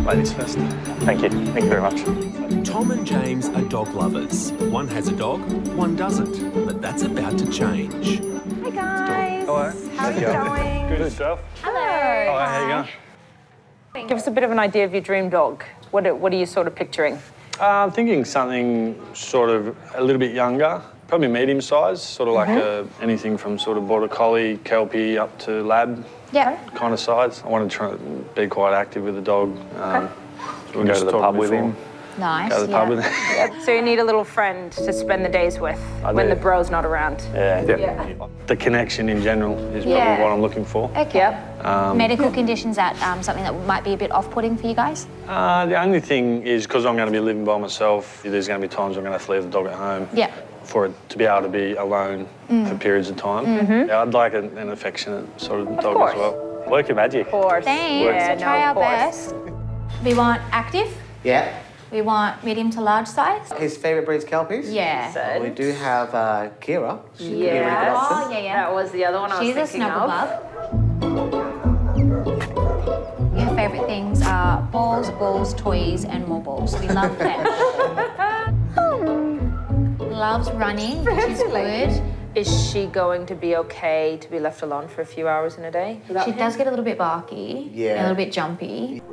Ladies first. Thank you. Thank you very much. Tom and James are dog lovers. One has a dog, one doesn't. But that's about to change. Hi guys. Hello. How are you going? Good stuff. Hello. Hi, how you going? Give us a bit of an idea of your dream dog. What are you sort of picturing? I'm thinking something sort of a little bit younger, probably medium size, sort of like anything from sort of border collie, kelpie up to lab kind of size. I want to try to be quite active with the dog. We'll go to the pub with him. Nice. Go to the pub with him. So you need a little friend to spend the days with when the bro's not around. Yeah. The connection in general is probably what I'm looking for. Okay. Yep. Medical conditions, that something that might be a bit off-putting for you guys? The only thing is because I'm going to be living by myself, there's going to be times I'm going to have to leave the dog at home. Yeah. For it to be able to be alone for periods of time. Yeah, I'd like an affectionate sort of dog as well. Work your magic. Of course. Thanks. Yeah, We'll try our of course. best. We want active. Yeah. We want medium to large size. His favourite breed's Kelpies? Yeah. We do have Keira. She could be a really good Yeah. option. Oh, yeah. That was the other one I was She's a thinking snuggle of. bug. Her favourite things are balls, toys, and more balls. We love pets. Loves running, which is good. Is she going to be okay to be left alone for a few hours in a day? She does get a little bit barky. Yeah. And a little bit jumpy.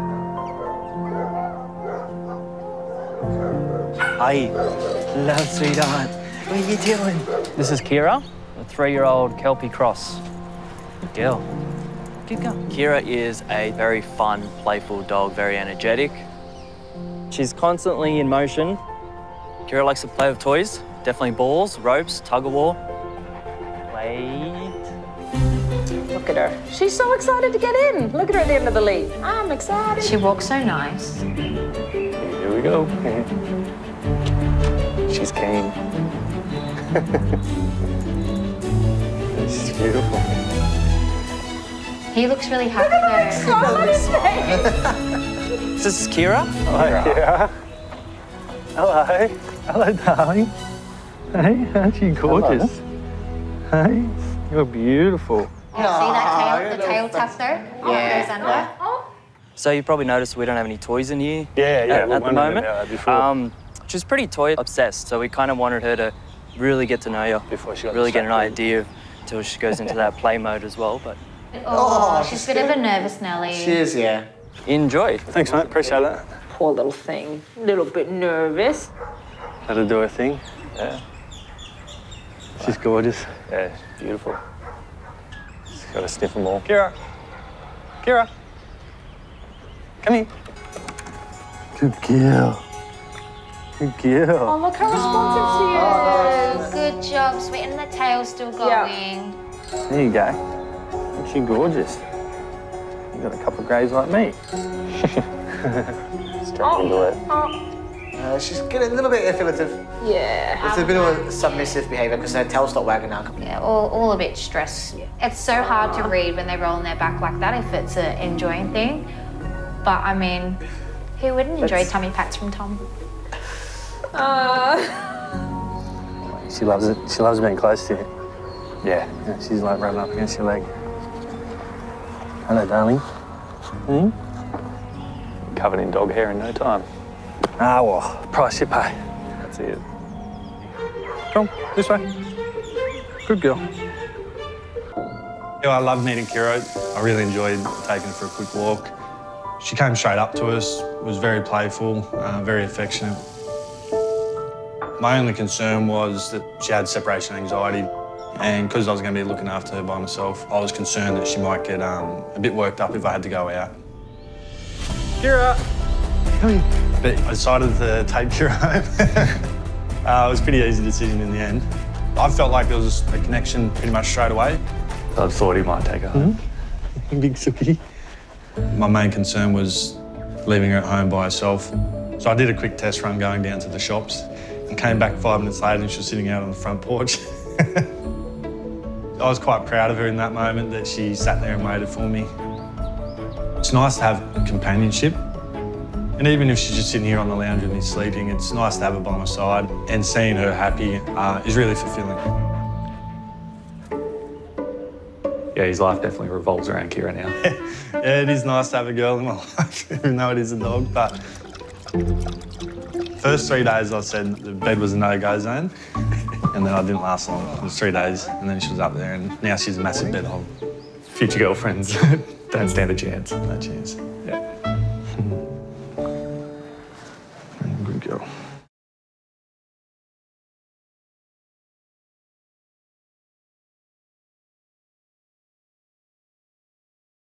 Hi, love, sweetheart. What are you doing? This is Keira, a 3-year-old Kelpie cross. Good girl. Good girl. Keira is a very fun, playful dog, very energetic. She's constantly in motion. Keira likes to play with toys, definitely balls, ropes, tug-of-war. Wait. Look at her. She's so excited to get in. Look at her at the end of the lead. I'm excited. She walks so nice. Here we go. She's keen. She's beautiful. He looks really happy though. This is Keira. Hi, Keira. Hello. Hello, darling. Hey, aren't you gorgeous? Hey, you're beautiful. See that tail, the tail tuck though? Yeah. Goes under. So you probably noticed we don't have any toys in here Yeah, at the wondered moment. about that before. She's pretty toy obsessed, so we kind of wanted her to really get to know you Before she got really get an distracted. idea until she goes into that play mode as well. But Oh, she's a bit of a nervous Nelly. She is, yeah. enjoy. Thanks, mate. Appreciate that. Poor little thing. A little bit nervous. Let her do her thing. Yeah. She's gorgeous. Yeah, she's beautiful. She's got to sniff them all. Keira. Keira. Come here. Good girl. Good girl. Oh, look how responsive she is. Good job, sweet. And the tail's still going. There you go. Isn't she gorgeous? You got a couple of greys like me. Straight into it. She's getting a little bit affiliative. Yeah. It's a bit of a submissive behaviour because her tail stopped wagging now. Yeah, all a bit stressed. It's so hard to read when they roll on their back like that if it's an enjoying thing. But I mean, who wouldn't enjoy tummy pats from Tom? She loves it. She loves being close to you. Yeah. Yeah, she's like rubbing up against your leg. Hello, darling. Hmm? Covered in dog hair in no time. Ah, well, price you pay. That's it. Come, this way. Good girl. Yeah, I love meeting Keira. I really enjoyed taking her for a quick walk. She came straight up to us, was very playful, very affectionate. My only concern was that she had separation anxiety, and because I was going to be looking after her by myself, I was concerned that she might get a bit worked up if I had to go out. Keira! Come here. But I decided to take Keira home. It was a pretty easy decision in the end. I felt like there was a connection pretty much straight away. I thought he might take her home. Big sookie. My main concern was leaving her at home by herself. So I did a quick test run going down to the shops and came back 5 minutes later and she was sitting out on the front porch. I was quite proud of her in that moment that she sat there and waited for me. It's nice to have companionship. And even if she's just sitting here on the lounge with me sleeping, it's nice to have her by my side. And seeing her happy is really fulfilling. Yeah, his life definitely revolves around Keira now. Yeah, it is nice to have a girl in my life, even though it is a dog, but first 3 days I said the bed was a no-go zone, and then I didn't last long. It was 3 days, and then she was up there, and now she's a massive bed hog. Future girlfriends don't stand a chance. No chance. Yeah. Good girl.